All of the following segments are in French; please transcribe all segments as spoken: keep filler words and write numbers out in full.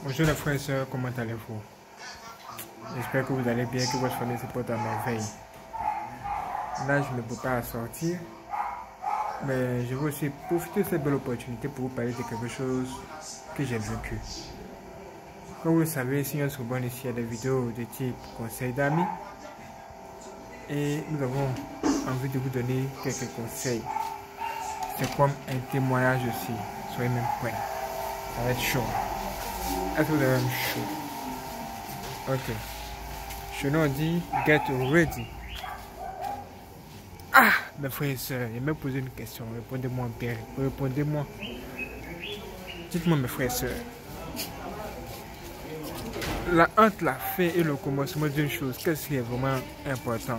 Bonjour les frères et sœurs, comment allez-vous? J'espère que vous allez bien, que votre famille se porte à merveille. Là, je me prépare à sortir, mais je veux aussi profiter de cette belle opportunité pour vous parler de quelque chose que j'ai vécu. Comme vous le savez, si on se abonne ici à des vidéos de type conseil d'amis, et nous avons envie de vous donner quelques conseils. C'est comme un témoignage aussi, soyez même prêts, ça va être chaud. Est-ce que vous avez même chaud? Ok. Je nous dis get ready. Ah, mes frères et sœurs, je me poser une question. Répondez-moi bien. Répondez-moi. Dites-moi, mes frères et sœurs. La, entre la fin et le commencement d'une chose, qu'est-ce qui est vraiment important?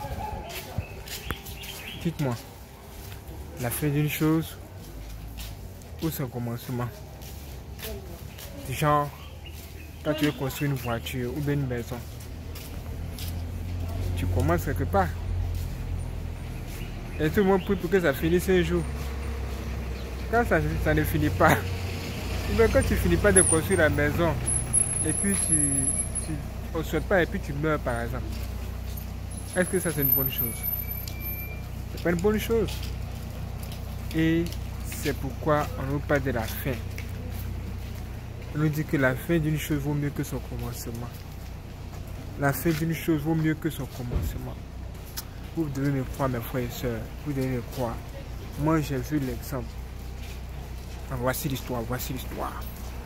Dites-moi. La fin d'une chose ou son commencement? Genre, quand tu veux construire une voiture ou bien une maison, tu commences quelque part. Et tout le monde prie pour que ça finisse un jour. Quand ça, ça ne finit pas, mais quand tu ne finis pas de construire la maison, et puis tu, tu ne souhaites pas, et puis tu meurs par exemple, est-ce que ça c'est une bonne chose? C'est pas une bonne chose. Et c'est pourquoi on nous parle de la fin. On nous dit que la fin d'une chose vaut mieux que son commencement. La fin d'une chose vaut mieux que son commencement. Vous devez me croire, mes frères et sœurs. Vous devez me croire. Moi, j'ai vu l'exemple. Voici l'histoire, voici l'histoire.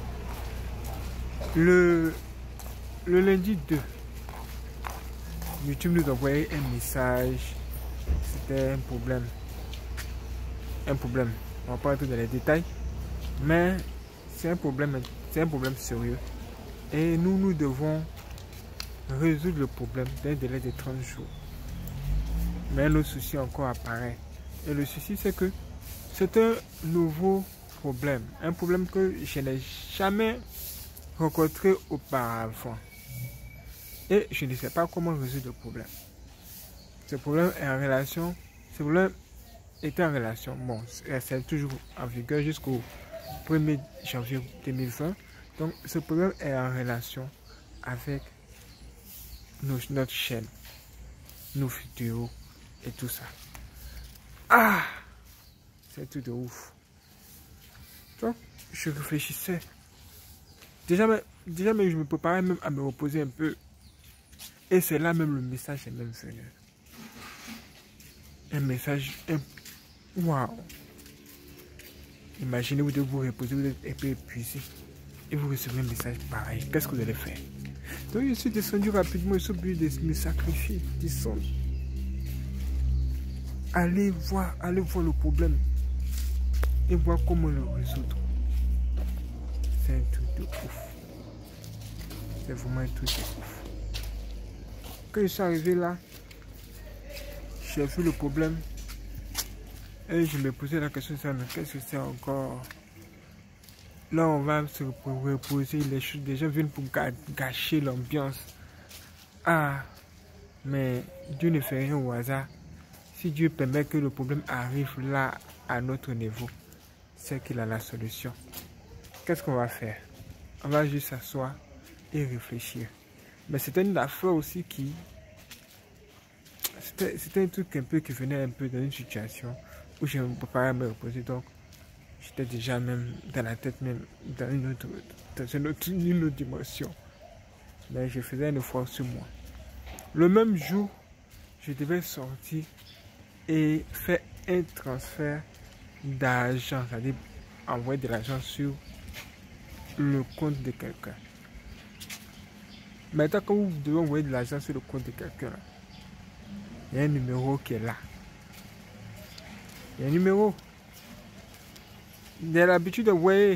Le, le lundi deux, YouTube nous envoyait un message. C'était un problème. Un problème. On ne va pas entrer dans les détails. Mais c'est un problème, c'est un problème sérieux. Et nous, nous devons résoudre le problème d'un délai de trente jours. Mais le souci encore apparaît. Et le souci, c'est que c'est un nouveau problème. Un problème que je n'ai jamais rencontré auparavant. Et je ne sais pas comment résoudre le problème. Ce problème est en relation. Ce problème est en relation. Bon, c'est toujours en vigueur jusqu'au premier janvier deux mille vingt. Donc, ce problème est en relation avec nos, notre chaîne, nos vidéos et tout ça. Ah! C'est tout de ouf. Donc, je réfléchissais. Déjà, mais, déjà mais je me préparais même à me reposer un peu. Et c'est là même le message est même venu. Un message... Waouh! Imaginez, vous devez vous reposer, vous êtes un peu épuisé. Et vous recevez un message pareil. Qu'est-ce que vous allez faire? Donc, je suis descendu rapidement. Je suis obligé de me sacrifier. Descendre. Allez voir, allez voir le problème. Et voir comment le résoudre. C'est un truc de ouf. C'est vraiment un truc de ouf. Quand je suis arrivé là, j'ai vu le problème. Et je me posais la question, qu'est-ce que c'est encore? Là, on va se reposer, les, choses, les gens viennent pour gâcher l'ambiance. Ah, mais Dieu ne fait rien au hasard. Si Dieu permet que le problème arrive là, à notre niveau, c'est qu'il a la solution. Qu'est-ce qu'on va faire? On va juste s'asseoir et réfléchir. Mais c'était une affaire aussi qui... C'était un truc un peu qui venait un peu dans une situation où je me préparais à me reposer. Donc, j'étais déjà même dans la tête, même dans une autre, dans une autre, une autre dimension. Mais je faisais un effort sur moi. Le même jour, je devais sortir et faire un transfert d'argent, c'est-à-dire envoyer de l'argent sur le compte de quelqu'un. Maintenant, quand vous devez envoyer de l'argent sur le compte de quelqu'un, il y a un numéro qui est là. Il y a un numéro. Il a l'habitude d'envoyer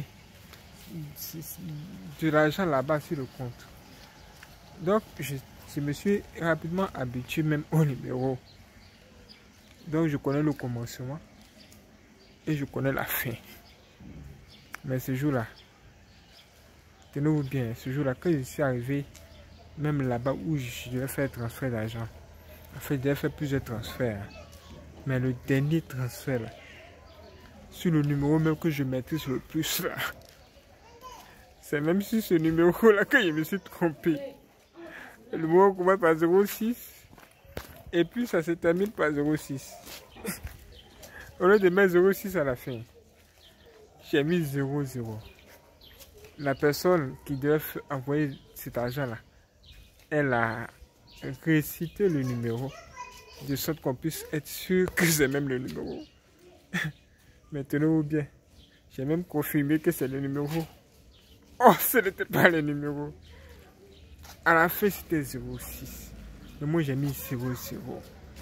de l'argent là-bas sur le compte. Donc, je, je me suis rapidement habitué même au numéro. Donc, je connais le commencement et je connais la fin. Mais ce jour-là, tenez-vous bien, ce jour-là, quand je suis arrivé, même là-bas où je devais faire transfert d'argent, en fait, je devais faire plusieurs transferts. Mais le dernier transfert, là, sur le numéro même que je mettais sur le plus, là, C'est même sur ce numéro-là que je me suis trompé. Le numéro commence par zéro six. Et puis ça se termine par zéro six. Au lieu de mettre zéro six à la fin, j'ai mis zéro zéro. La personne qui devait envoyer cet argent-là, elle a récité le numéro de sorte qu'on puisse être sûr que c'est même le numéro. Maintenant bien, j'ai même confirmé que c'est le numéro. Oh, ce n'était pas le numéro. À la fin, c'était zéro six. Mais moi, j'ai mis zéro zéro.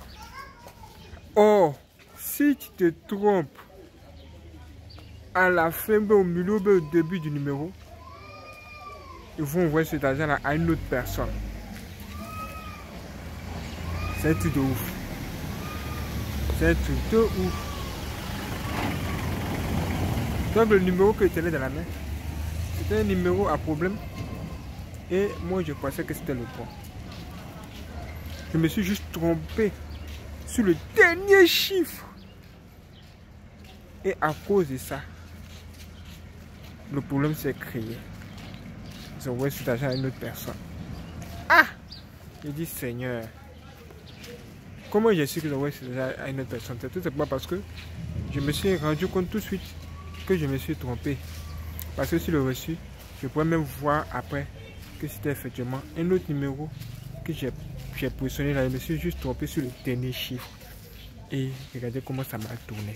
Oh, si tu te trompes à la fin, au milieu, au début du numéro, ils vont envoyer cet argent-là à une autre personne. C'est un truc de ouf. C'est un truc de ouf. Donc le numéro que je tenais dans la main, c'était un numéro à problème. Et moi je pensais que c'était le bon. Je me suis juste trompé sur le dernier chiffre. Et à cause de ça, le problème s'est créé. Ils ont envoyé cet argent à une autre personne. Ah! J'ai dit Seigneur. Comment j'ai su qu'ils ont envoyé cet argent à une autre personne? C'est tout simplement parce que je me suis rendu compte tout de suite que je me suis trompé. Parce que sur le reçu, je pourrais même voir après que c'était effectivement un autre numéro que j'ai positionné là. Je me suis juste trompé sur le dernier chiffre. Et regardez comment ça m'a tourné.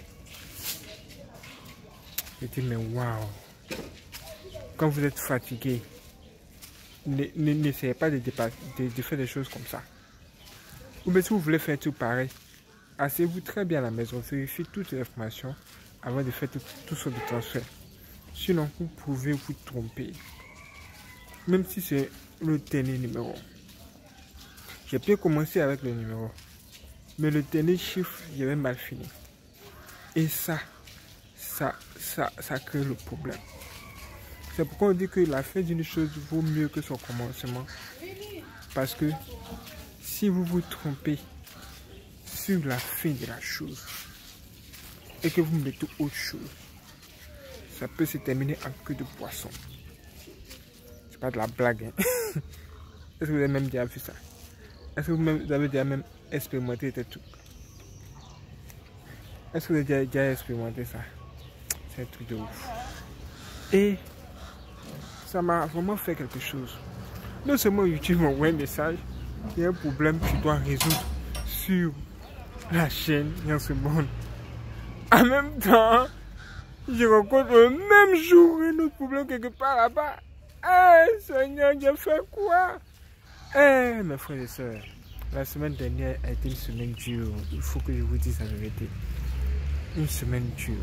J'ai dit mais waouh. Quand vous êtes fatigué, n'essayez pas de, de, de faire des choses comme ça. Ou bien si vous voulez faire tout pareil, asseyez-vous très bien à la maison, vérifiez toutes les informations avant de faire tout, tout sortes de transferts. Sinon, vous pouvez vous tromper. Même si c'est le dernier numéro. J'ai bien commencé avec le numéro. Mais le dernier chiffre, j'avais mal fini. Et ça, ça, ça, ça crée le problème. C'est pourquoi on dit que la fin d'une chose vaut mieux que son commencement. Parce que si vous vous trompez sur la fin de la chose et que vous mettez autre chose, ça peut se terminer en queue de poisson. C'est pas de la blague. Hein? Est-ce que vous avez même déjà vu ça? Est-ce que vous avez déjà même expérimenté ce truc? Est-ce que vous avez déjà, déjà expérimenté ça? C'est un truc de ouf. Et ça m'a vraiment fait quelque chose. Non seulement YouTube m'envoie un message, il y a un problème que tu dois résoudre sur la chaîne en ce monde. En même temps, je rencontre le même jour un autre problème quelque part là-bas. Eh, Seigneur, j'ai fait quoi? Eh, mes frères et sœurs, la semaine dernière a été une semaine dure. Il faut que je vous dise la vérité. Une semaine dure.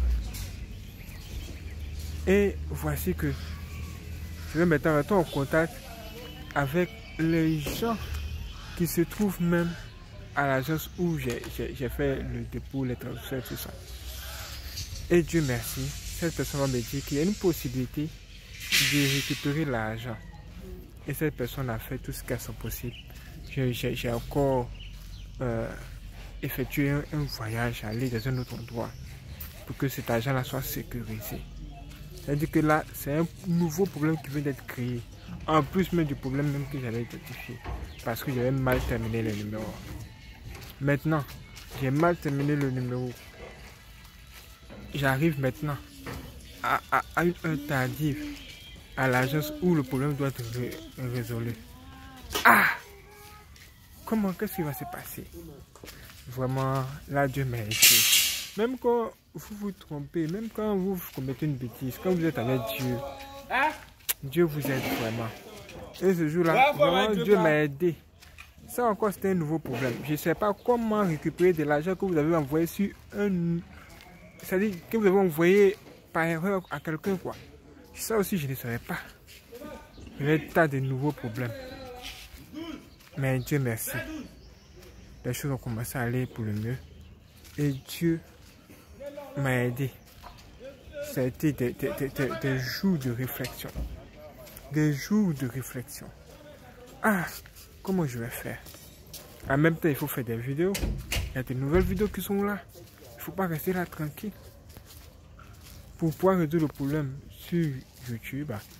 Et voici que je vais maintenant rentrer en contact avec les gens qui se trouvent même à l'agence où j'ai fait le dépôt, les transferts, tout ça. Et Dieu merci, cette personne va me dire qu'il y a une possibilité de récupérer l'argent. Et cette personne a fait tout ce qu'elle est possible. J'ai encore euh, effectué un, un voyage, aller dans un autre endroit pour que cet argent-là soit sécurisé. C'est-à-dire que là, c'est un nouveau problème qui vient d'être créé. En plus même du problème même que j'avais identifié. Parce que j'avais mal terminé le numéro. Maintenant, j'ai mal terminé le numéro. J'arrive maintenant à, à, à une heure tardive à l'agence où le problème doit être ré, résolu. Ah! Comment, qu'est-ce qui va se passer? Vraiment, là, Dieu m'a aidé. Même quand vous vous trompez, même quand vous commettez une bêtise, quand vous êtes avec Dieu, Dieu vous aide vraiment. Et ce jour-là, vraiment, Dieu m'a aidé. Ça encore, c'était un nouveau problème. Je ne sais pas comment récupérer de l'argent que vous avez envoyé sur un... C'est-à-dire que vous avez envoyé par erreur à quelqu'un, quoi. Ça aussi, je ne savais pas. Il y a un tas de nouveaux problèmes. Mais Dieu merci. Les choses ont commencé à aller pour le mieux. Et Dieu m'a aidé. Ça a été des, des, des, des, des jours de réflexion. Des jours de réflexion. Ah, comment je vais faire? En même temps, il faut faire des vidéos. Il y a de nouvelles vidéos qui sont là. Il ne faut pas rester là tranquille. Pour pouvoir résoudre le problème sur YouTube,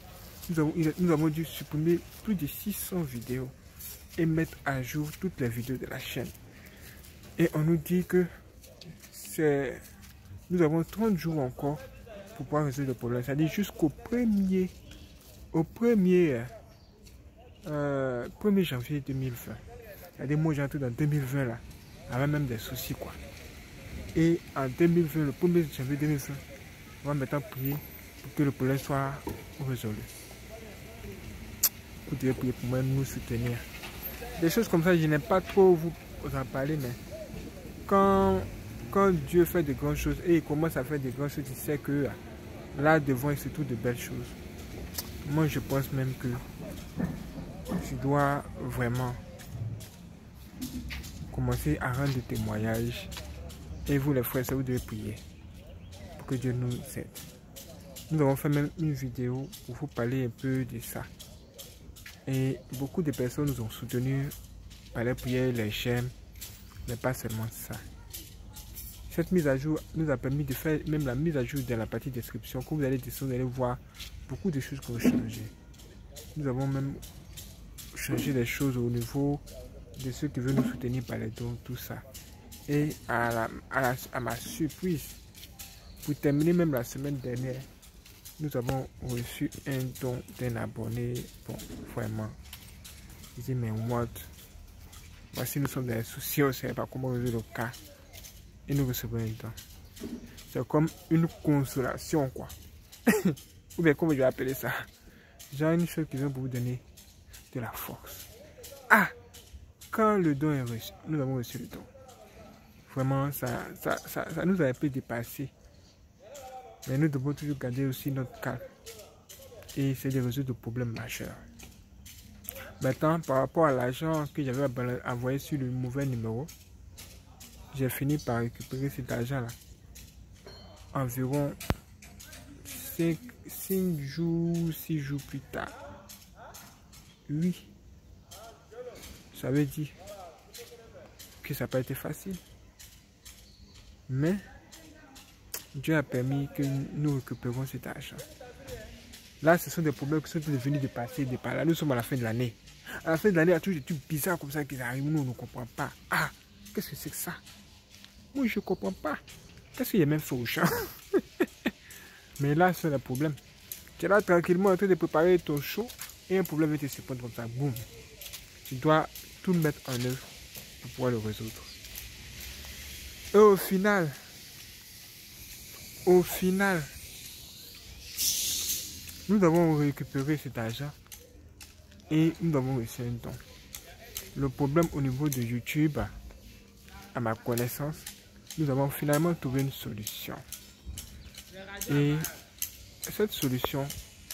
nous avons, nous avons dû supprimer plus de six cents vidéos et mettre à jour toutes les vidéos de la chaîne. Et on nous dit que c'est, nous avons trente jours encore pour pouvoir résoudre le problème. C'est-à-dire jusqu'au premier, au premier, euh, premier janvier deux mille vingt. C'est-à-dire moi j'entre dans deux mille vingt là, avec même des soucis quoi. Et en deux mille vingt, le premier janvier deux mille vingt, on va maintenant prier pour que le problème soit résolu. Vous devez prier pour moi, nous soutenir. Des choses comme ça, je n'aime pas trop vous en parler, mais quand, quand Dieu fait de grandes choses et il commence à faire de grandes choses, il sait que là devant il se trouve de belles choses. Moi, je pense même que je dois vraiment commencer à rendre des témoignages. Et vous, les frères, ça vous devez prier pour que Dieu nous aide. Nous avons fait même une vidéo pour vous parler un peu de ça. Et beaucoup de personnes nous ont soutenus par les prières, les j'aime, mais pas seulement ça. Cette mise à jour nous a permis de faire même la mise à jour dans la partie description. Quand vous allez descendre, vous allez voir beaucoup de choses qui ont changé. Nous avons même changé des choses au niveau de ceux qui veulent nous soutenir par les dons, tout ça. Et à, la, à, la, à ma surprise, pour terminer même la semaine dernière, nous avons reçu un don d'un abonné. Bon, vraiment. Il dit, mais what? Voici, nous sommes dans les soucis, on ne sait pas comment résoudre le cas. Et nous recevons un don. C'est comme une consolation, quoi. Ou bien, comment je vais appeler ça? Genre une chose qui vient pour vous donner de la force. Ah! Quand le don est reçu, nous avons reçu le don. Vraiment, ça, ça, ça, ça nous a un peu dépassé. Mais nous devons toujours garder aussi notre calme. Et c'est de résoudre des problèmes majeurs. Maintenant, par rapport à l'argent que j'avais envoyé sur le mauvais numéro, j'ai fini par récupérer cet argent-là. Environ cinq jours, six jours plus tard. Oui. Ça veut dire que ça n'a pas été facile. Mais Dieu a permis que nous récupérions cet argent. Là, ce sont des problèmes qui sont devenus de passer, de par là. Nous sommes à la fin de l'année. À la fin de l'année, il y a toujours des trucs bizarres comme ça qui arrivent. Nous, on ne comprend pas. Ah, qu'est-ce que c'est que ça? Moi, je ne comprends pas. Qu'est-ce qu'il y a même fait au champ? Mais là, c'est le problème. Tu es là tranquillement en train de préparer ton show et un problème va te surprendre comme ça. Boum. Tu dois tout mettre en œuvre pour pouvoir le résoudre. Et au final, au final, nous avons récupéré cet argent et nous avons reçu un don. Le problème au niveau de YouTube, à ma connaissance, nous avons finalement trouvé une solution. Et cette solution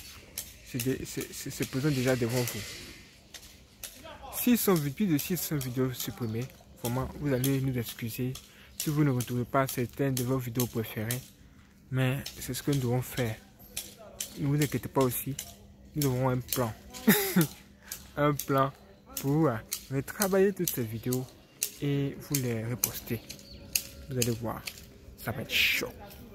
se présente déjà devant vous. six cents, plus de six cents vidéos supprimées, vraiment, vous allez nous excuser si vous ne retrouvez pas certaines de vos vidéos préférées. Mais c'est ce que nous devons faire. Ne vous inquiétez pas aussi, nous avons un plan. Un plan pour retravailler toutes ces vidéos et vous les reposter. Vous allez voir, ça va être chaud.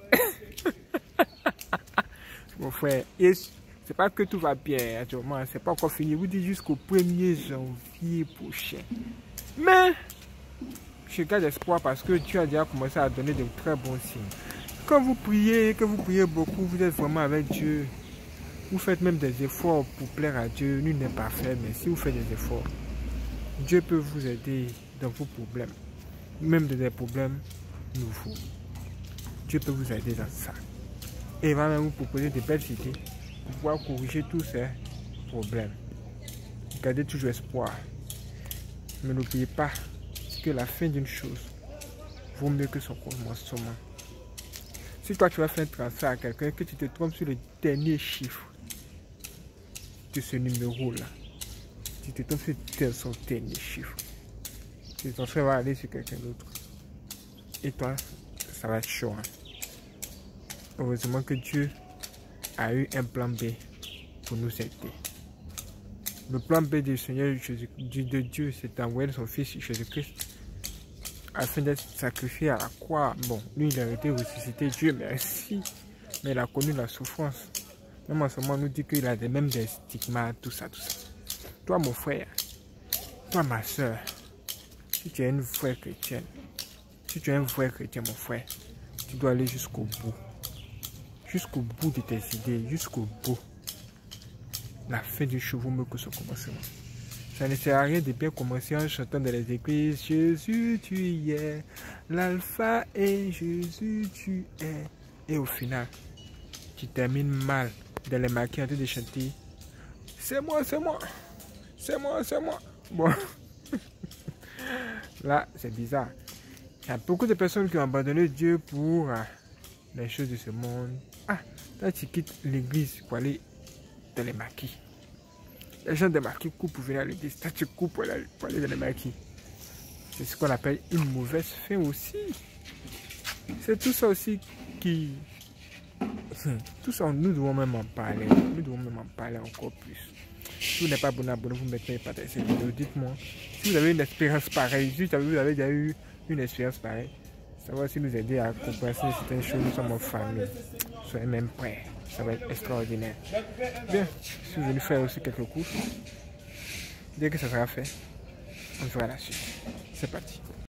Mon frère, c'est pas que tout va bien actuellement, c'est pas encore fini. Vous dites jusqu'au premier janvier prochain. Mais je garde espoir parce que Dieu a déjà commencé à donner de très bons signes. Quand vous priez, que vous priez beaucoup, vous êtes vraiment avec Dieu. Vous faites même des efforts pour plaire à Dieu. Nul n'est parfait, mais si vous faites des efforts, Dieu peut vous aider dans vos problèmes. Même dans des problèmes nouveaux. Dieu peut vous aider dans ça. Et il va même vous proposer de belles idées pour pouvoir corriger tous ces problèmes. Gardez toujours espoir. Mais n'oubliez pas que la fin d'une chose vaut mieux que son commencement. Si toi tu vas faire un transfert à quelqu'un, que tu te trompes sur le dernier chiffre de ce numéro-là, tu te trompes sur son dernier chiffre, le transfert va aller sur quelqu'un d'autre. Et toi, ça va être chaud. Hein? Heureusement que Dieu a eu un plan B pour nous aider. Le plan B du Seigneur Jésus, de Dieu, c'est d'envoyer son Fils Jésus-Christ afin d'être sacrifié à la croix. Bon, lui, il a été ressuscité, Dieu merci, mais il a connu la souffrance. Même en ce moment, on nous dit qu'il a des, même des stigmates, tout ça, tout ça. Toi, mon frère, toi, ma soeur, si tu es une vraie chrétienne, si tu es un vrai chrétien, mon frère, tu dois aller jusqu'au bout. Jusqu'au bout de tes idées, jusqu'au bout. La fin du show vaut mieux que ce commencement. Ça ne sert à rien de bien commencer en chantant dans les églises. Jésus, tu y es. L'alpha et Jésus, tu es. Et au final, tu termines mal dans les maquis en train de chanter. C'est moi, c'est moi. C'est moi, c'est moi. Bon. Là, c'est bizarre. Il y a beaucoup de personnes qui ont abandonné Dieu pour euh, les choses de ce monde. Ah, là, tu quittes l'église pour aller dans les maquis. Les gens des maquis coupent pour venir à l'église. Là, tu coupes pour aller, pour aller dans les maquis. C'est ce qu'on appelle une mauvaise fin aussi. C'est tout ça aussi qui... Tout ça, nous devons même en parler. Nous devons même en parler encore plus. Si vous n'êtes pas abonné, abonnez-vous maintenant et partagez cette vidéo. Dites-moi si vous avez une expérience pareille. Si vous avez déjà eu une expérience pareille. Ça va aussi nous aider à comprendre certaines choses. Nous sommes en famille. Soyez même prêts. Ça va être extraordinaire. Bien, je suis venu faire aussi quelques cours. Dès que ça sera fait, on fera la suite. C'est parti.